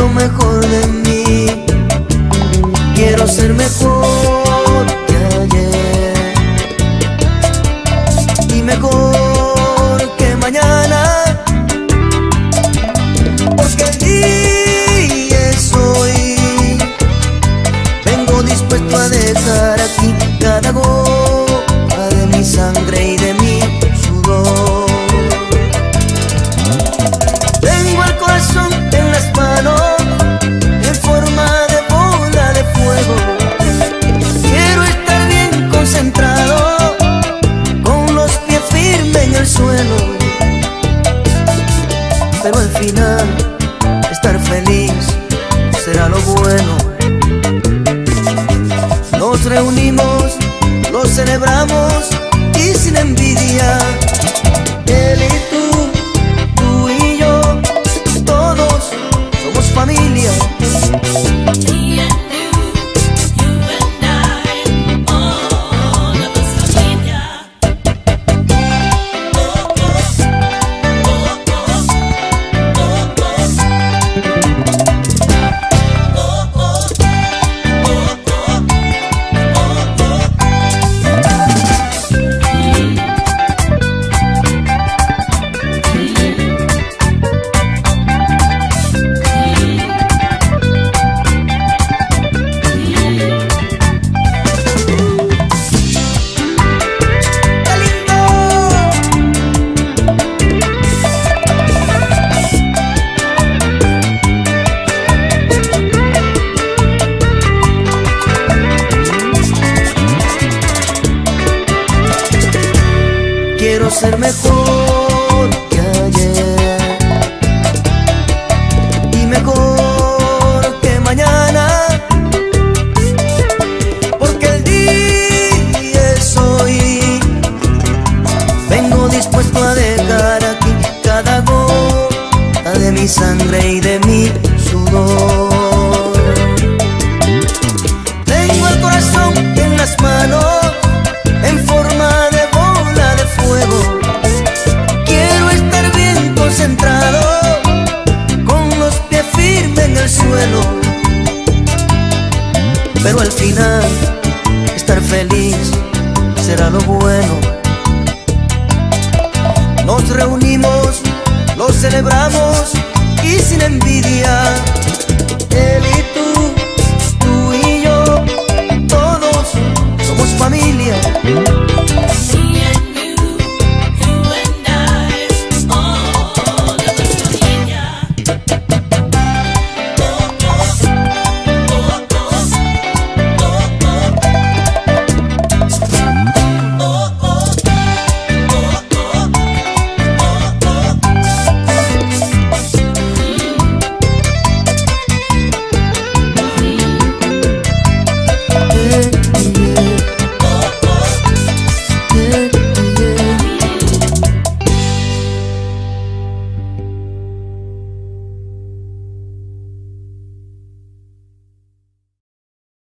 lo mejor de mí. Quiero ser mejor que ayer y mejor que mañana, porque el día es hoy. Vengo dispuesto a dejar aquí cada gota de mi sangre y de mi sudor. Tengo el corazón en las manos en forma de bola de fuego. Quiero estar bien concentrado, con los pies firmes en el suelo, pero al final estar feliz será lo bueno. Nos reunimos, lo celebramos y sin envidia. Él y tú y yo, todos somos familia. Quiero ser mejor que ayer y mejor que mañana, porque el día es hoy. Vengo dispuesto a dejar aquí cada gota de mi sangre y de mi sudor. Tengo el corazón en las manos en forma de bola de fuego. Quiero estar bien concentrado, con los pies firmes en el suelo, pero al final estar feliz será lo bueno. Nos reunimos, lo celebramos y sin envidia.